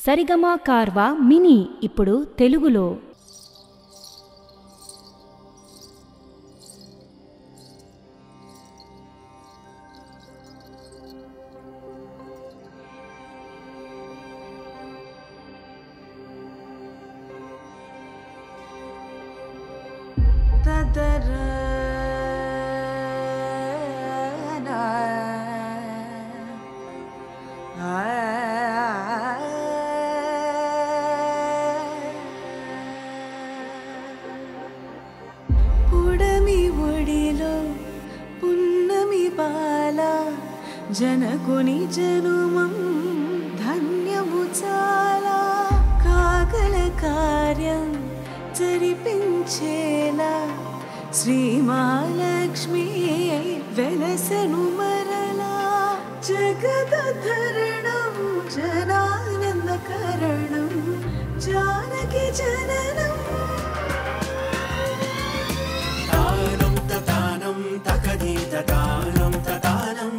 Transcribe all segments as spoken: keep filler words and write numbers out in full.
సరిగమా Carvaan mini ఇప్పుడు తెలుగులో. जनकुनि जनुमं धन्यमु चाला कागल कार्यं चरिपिंचेला श्री महालक्ष्मी वेलसनु मरला जगदधरणं जनानन्दकरणं जानकी जननं तानं ततानं तकदीत तानं ततानं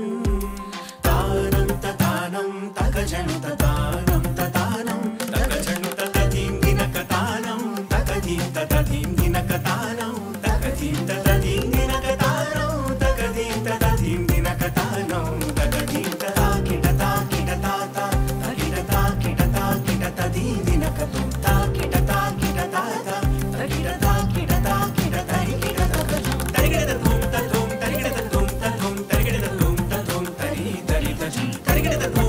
जनु ततानं ततानं तकजनु ततदीं दिनकतानं तकदीं ततदीं दिनकतानं तकदीं ततदीं दिनकतानं तकदीं ततदीं दिनकतानं तकदीं तताकिट ताकिट ताता तकिट ताकिट ताकिट तदीं दिनकतं ताकिट ताकिट ताता तकिट ताकिट ताकिट तरिकिट तकजं तरिकिट ततुं ततुं तरिकिट ततुं ततुं तरिकिट ततुं ततुं तरि तरि तजं तरिकिट ततुं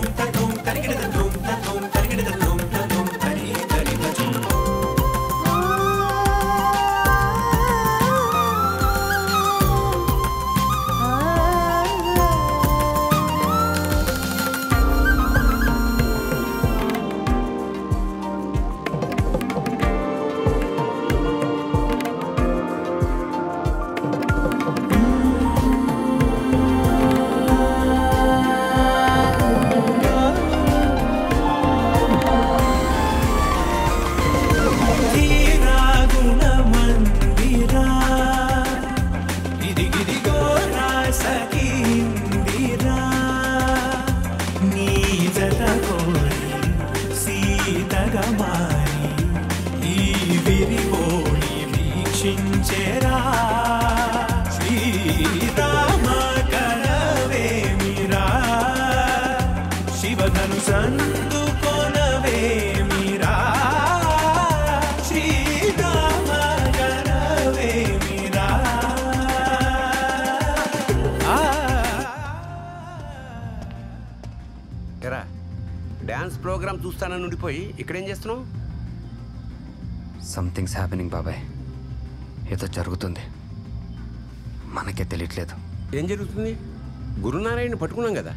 డాన్స్ ప్రోగ్రామ్ చూస్తానని ఉండిపోయి ఇక్కడ ఏం చేస్తున్నావు? సంథింగ్స్ హ్యాపెనింగ్ బాబాయ్. ఏదో జరుగుతుంది, మనకే తెలియట్లేదు. ఏం జరుగుతుంది? గురునారాయణ పట్టుకున్నాం కదా.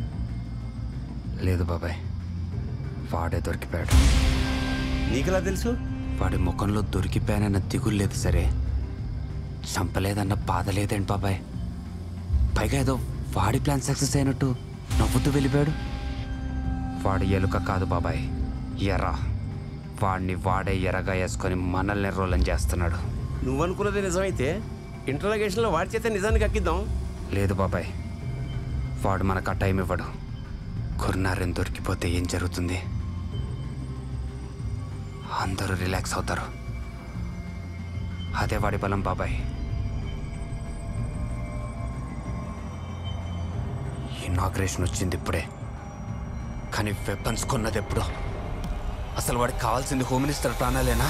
లేదు బాబాయ్, వాడే దొరికిపోయాడు. నీకెలా తెలుసు? వాడి ముఖంలో దొరికిపోయానన్న దిగులు లేదు సరే, చంపలేదన్న బాధ లేదేంటి బాబాయ్. పైగా ఏదో వాడి ప్లాన్ సక్సెస్ అయినట్టు నవ్వుతూ వెళ్ళిపోయాడు. వాడి ఎలుక కాదు బాబాయ్, ఎర్ర. వాడిని వాడే ఎర్రగా వేసుకొని మనల్ని రోలం చేస్తున్నాడు. నువ్వనుకున్నది నిజమైతే ఇంట్రాగేషన్లో వాడి చేత నిజానికి అక్కిద్దాం. లేదు బాబాయ్, వాడు మనకు ఆ టైం ఇవ్వడు. గురునారాయణ దొరికిపోతే ఏం జరుగుతుంది? అందరూ రిలాక్స్ అవుతారు. అదే వాడి బలం బాబాయ్. ఇనాగ్రేషన్ వచ్చింది ఇప్పుడే, కానీ వెపన్స్ కొన్నది ఎప్పుడో. అసలు వాడికి కావాల్సింది హోమ్ మినిస్టర్ ప్రాణాలేనా?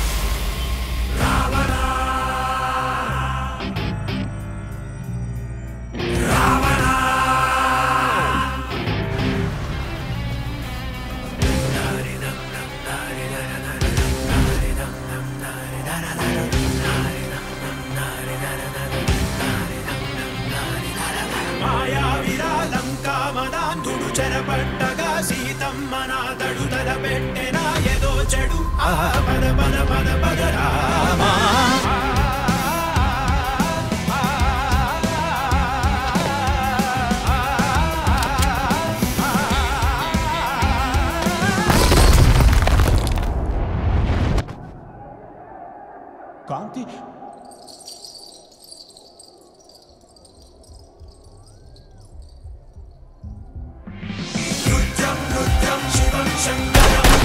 చెరపట్టగా సీతమ్మ నా తడుదల పెట్టెనా ఏదో చెడు ఆ పద పద పద పద రామా. కాంతి నృత్యం నృత్యం శివం శంకరం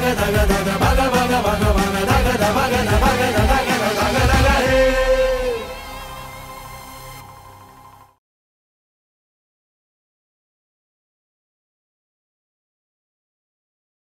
దగ దగ దగ బగ బగ బగ బగ దగ ద బగ